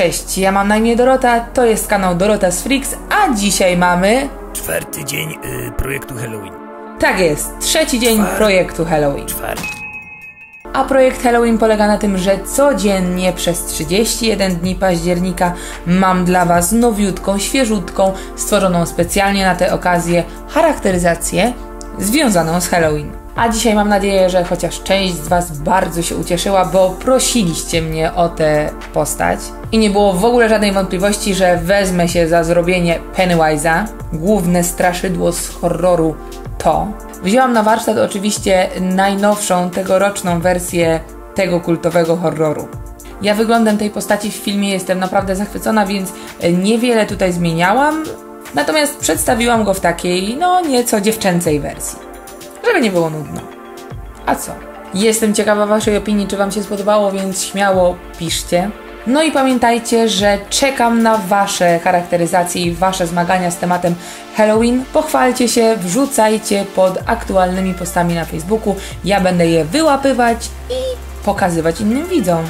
Cześć, ja mam na imię Dorota, to jest kanał Dorota's Freaks, a dzisiaj mamy... Czwarty dzień projektu Halloween. Tak jest, trzeci dzień projektu Halloween. Czwarty. A projekt Halloween polega na tym, że codziennie przez 31 dni października mam dla Was nowiutką, świeżutką, stworzoną specjalnie na tę okazję charakteryzację związaną z Halloween. A dzisiaj mam nadzieję, że chociaż część z Was bardzo się ucieszyła, bo prosiliście mnie o tę postać i nie było w ogóle żadnej wątpliwości, że wezmę się za zrobienie Pennywise'a, główne straszydło z horroru to. Wzięłam na warsztat oczywiście najnowszą, tegoroczną wersję tego kultowego horroru. Ja wyglądem tej postaci w filmie jestem naprawdę zachwycona, więc niewiele tutaj zmieniałam, natomiast przedstawiłam go w takiej, nieco dziewczęcej wersji, żeby nie było nudno. A co? Jestem ciekawa Waszej opinii, czy Wam się spodobało, więc śmiało piszcie. No i pamiętajcie, że czekam na Wasze charakteryzacje i Wasze zmagania z tematem Halloween. Pochwalcie się, wrzucajcie pod aktualnymi postami na Facebooku. Ja będę je wyłapywać i pokazywać innym widzom.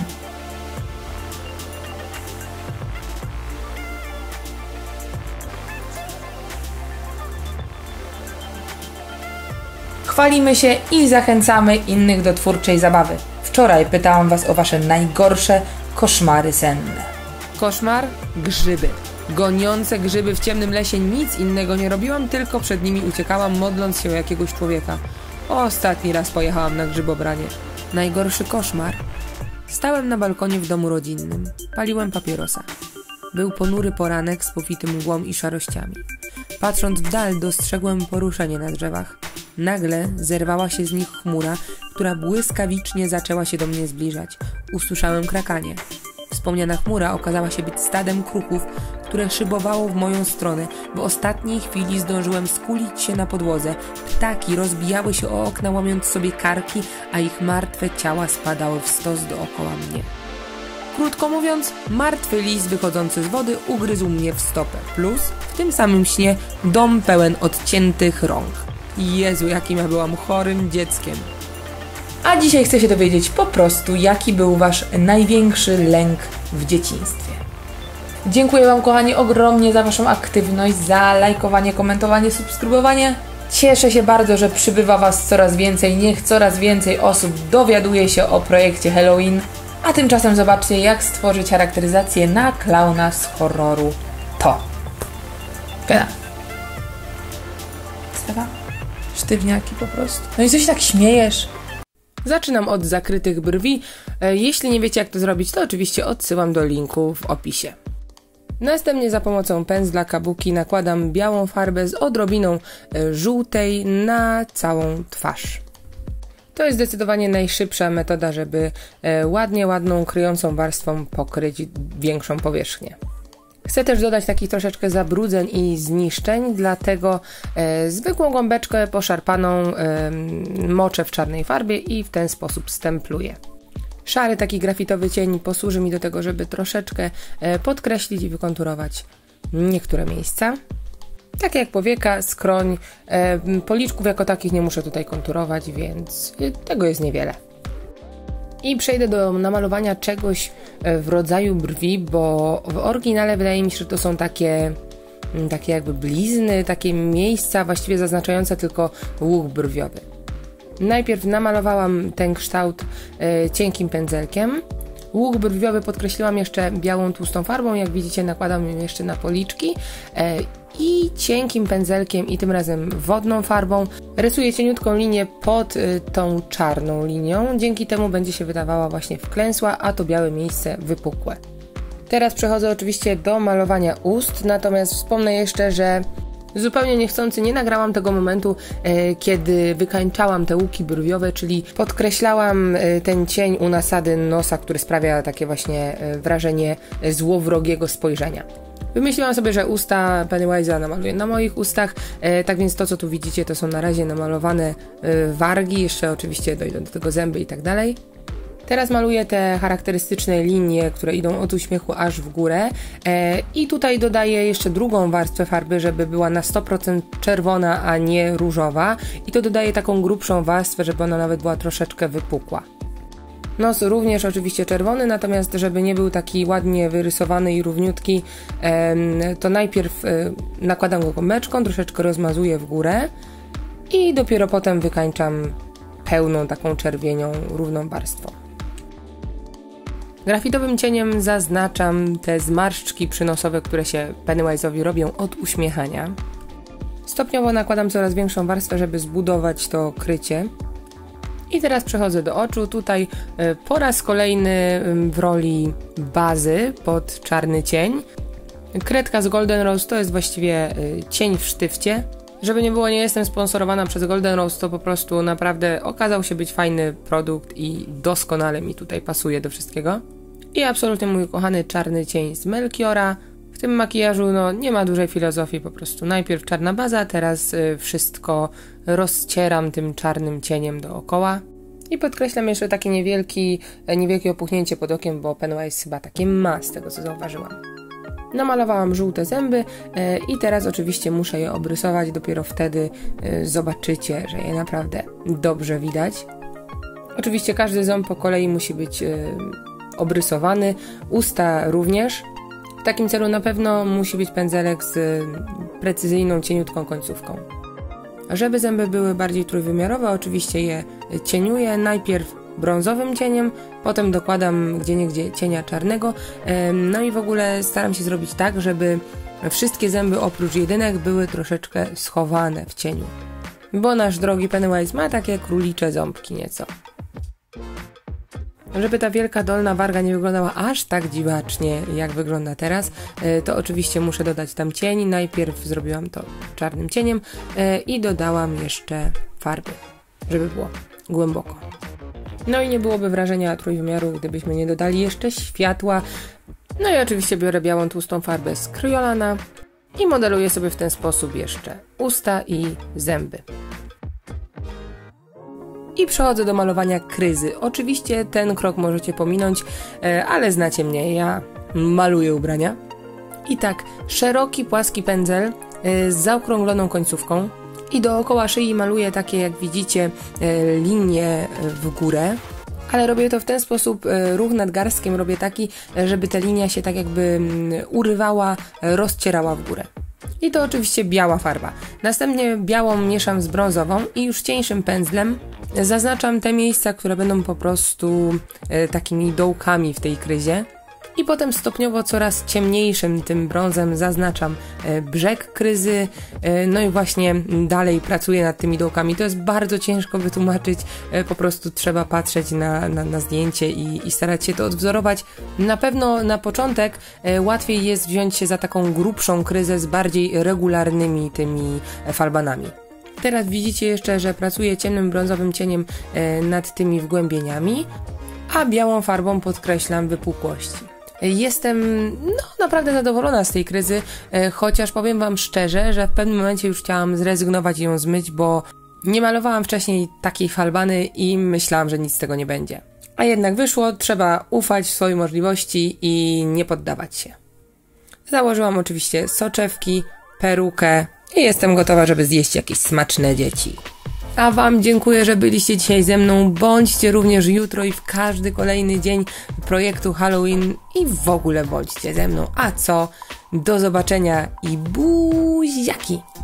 Chwalimy się i zachęcamy innych do twórczej zabawy. Wczoraj pytałam Was o Wasze najgorsze koszmary senne. Koszmar? Grzyby. Goniące grzyby w ciemnym lesie, nic innego nie robiłam, tylko przed nimi uciekałam, modląc się o jakiegoś człowieka. Ostatni raz pojechałam na grzybobranie. Najgorszy koszmar? Stałem na balkonie w domu rodzinnym. Paliłem papierosa. Był ponury poranek z powitym mgłą i szarościami. Patrząc w dal, dostrzegłem poruszenie na drzewach. Nagle zerwała się z nich chmura, która błyskawicznie zaczęła się do mnie zbliżać. Usłyszałem krakanie. Wspomniana chmura okazała się być stadem kruków, które szybowało w moją stronę. W ostatniej chwili zdążyłem skulić się na podłodze. Ptaki rozbijały się o okna, łamiąc sobie karki, a ich martwe ciała spadały w stos dookoła mnie. Krótko mówiąc, martwy lis wychodzący z wody ugryzł mnie w stopę. Plus w tym samym śnie dom pełen odciętych rąk. Jezu, jakim ja byłam chorym dzieckiem. A dzisiaj chcę się dowiedzieć po prostu, jaki był Wasz największy lęk w dzieciństwie. Dziękuję Wam, kochani, ogromnie za Waszą aktywność, za lajkowanie, komentowanie, subskrybowanie. Cieszę się bardzo, że przybywa Was coraz więcej. Niech coraz więcej osób dowiaduje się o projekcie Halloween. A tymczasem zobaczcie, jak stworzyć charakteryzację na klauna z horroru to. Gada. Stawa? Sztywniaki po prostu. No i co się tak śmiejesz? Zaczynam od zakrytych brwi. Jeśli nie wiecie, jak to zrobić, to oczywiście odsyłam do linku w opisie. Następnie za pomocą pędzla kabuki nakładam białą farbę z odrobiną żółtej na całą twarz. To jest zdecydowanie najszybsza metoda, żeby ładną, kryjącą warstwą pokryć większą powierzchnię. Chcę też dodać takich troszeczkę zabrudzeń i zniszczeń, dlatego zwykłą gąbeczkę poszarpaną moczę w czarnej farbie i w ten sposób stempluję. Szary taki grafitowy cień posłuży mi do tego, żeby troszeczkę podkreślić i wykonturować niektóre miejsca. Takie jak powieka, skroń, policzków jako takich nie muszę tutaj konturować, więc tego jest niewiele. I przejdę do namalowania czegoś w rodzaju brwi, bo w oryginale wydaje mi się, że to są takie jakby blizny, takie miejsca właściwie zaznaczające tylko łuk brwiowy. Najpierw namalowałam ten kształt cienkim pędzelkiem. Łuk brwiowy podkreśliłam jeszcze białą tłustą farbą, jak widzicie nakładam ją jeszcze na policzki i cienkim pędzelkiem i tym razem wodną farbą rysuję cieniutką linię pod tą czarną linią, dzięki temu będzie się wydawała właśnie wklęsła, a to białe miejsce wypukłe. Teraz przechodzę oczywiście do malowania ust, natomiast wspomnę jeszcze, że zupełnie niechcący nie nagrałam tego momentu, kiedy wykańczałam te łuki brwiowe, czyli podkreślałam ten cień u nasady nosa, który sprawia takie właśnie wrażenie złowrogiego spojrzenia. Wymyśliłam sobie, że usta Pennywise'a namaluję na moich ustach, tak więc to, co tu widzicie, to są na razie namalowane wargi, jeszcze oczywiście dojdą do tego zęby i tak dalej. Teraz maluję te charakterystyczne linie, które idą od uśmiechu aż w górę i tutaj dodaję jeszcze drugą warstwę farby, żeby była na 100% czerwona, a nie różowa, i to dodaję taką grubszą warstwę, żeby ona nawet była troszeczkę wypukła. Nos również oczywiście czerwony, natomiast żeby nie był taki ładnie wyrysowany i równiutki, to najpierw nakładam go gąbeczką, troszeczkę rozmazuję w górę i dopiero potem wykańczam pełną taką czerwienią, równą warstwą. Grafitowym cieniem zaznaczam te zmarszczki przynosowe, które się Pennywise'owi robią od uśmiechania. Stopniowo nakładam coraz większą warstwę, żeby zbudować to krycie. I teraz przechodzę do oczu. Tutaj po raz kolejny w roli bazy pod czarny cień. Kredka z Golden Rose to jest właściwie cień w sztywcie. Żeby nie było, nie jestem sponsorowana przez Golden Rose, to po prostu naprawdę okazał się być fajny produkt i doskonale mi tutaj pasuje do wszystkiego. I absolutnie mój kochany czarny cień z Melchiora. W tym makijażu nie ma dużej filozofii, po prostu najpierw czarna baza, teraz wszystko rozcieram tym czarnym cieniem dookoła. I podkreślam jeszcze takie niewielkie opuchnięcie pod okiem, bo Pennywise chyba takie ma, z tego co zauważyłam. Namalowałam żółte zęby i teraz oczywiście muszę je obrysować, dopiero wtedy zobaczycie, że je naprawdę dobrze widać. Oczywiście każdy ząb po kolei musi być obrysowany, usta również. W takim celu na pewno musi być pędzelek z precyzyjną, cieniutką końcówką. Żeby zęby były bardziej trójwymiarowe, oczywiście je cieniuję najpierw brązowym cieniem, potem dokładam gdzieniegdzie cienia czarnego, no i w ogóle staram się zrobić tak, żeby wszystkie zęby oprócz jedynek były troszeczkę schowane w cieniu, bo nasz drogi Pennywise ma takie królicze ząbki nieco. Żeby ta wielka dolna warga nie wyglądała aż tak dziwacznie, jak wygląda teraz, to oczywiście muszę dodać tam cień. Najpierw zrobiłam to czarnym cieniem i dodałam jeszcze farby, żeby było głęboko. No i nie byłoby wrażenia trójwymiaru, gdybyśmy nie dodali jeszcze światła. No i oczywiście biorę białą tłustą farbę z Kryolana i modeluję sobie w ten sposób jeszcze usta i zęby. I przechodzę do malowania kryzy. Oczywiście ten krok możecie pominąć, ale znacie mnie, ja maluję ubrania. I tak, szeroki, płaski pędzel z zaokrągloną końcówką i dookoła szyi maluję takie, jak widzicie, linie w górę. Ale robię to w ten sposób, ruch nadgarstkiem robię taki, żeby ta linia się tak jakby urywała, rozcierała w górę. I to oczywiście biała farba. Następnie białą mieszam z brązową i już cieńszym pędzlem zaznaczam te miejsca, które będą po prostu takimi dołkami w tej kryzie. I potem stopniowo coraz ciemniejszym tym brązem zaznaczam brzeg kryzy, no i właśnie dalej pracuję nad tymi dołkami. To jest bardzo ciężko wytłumaczyć, po prostu trzeba patrzeć na zdjęcie i starać się to odwzorować. Na pewno na początek łatwiej jest wziąć się za taką grubszą kryzę z bardziej regularnymi tymi falbanami. Teraz widzicie jeszcze, że pracuję ciemnym brązowym cieniem nad tymi wgłębieniami, a białą farbą podkreślam wypukłości. Jestem naprawdę zadowolona z tej kryzy, chociaż powiem wam szczerze, że w pewnym momencie już chciałam zrezygnować i ją zmyć, bo nie malowałam wcześniej takiej falbany i myślałam, że nic z tego nie będzie. A jednak wyszło, trzeba ufać w swoje możliwości i nie poddawać się. Założyłam oczywiście soczewki, perukę i jestem gotowa, żeby zjeść jakieś smaczne dzieci. A wam dziękuję, że byliście dzisiaj ze mną. Bądźcie również jutro i w każdy kolejny dzień projektu Halloween i w ogóle bądźcie ze mną. A co? Do zobaczenia i buziaki!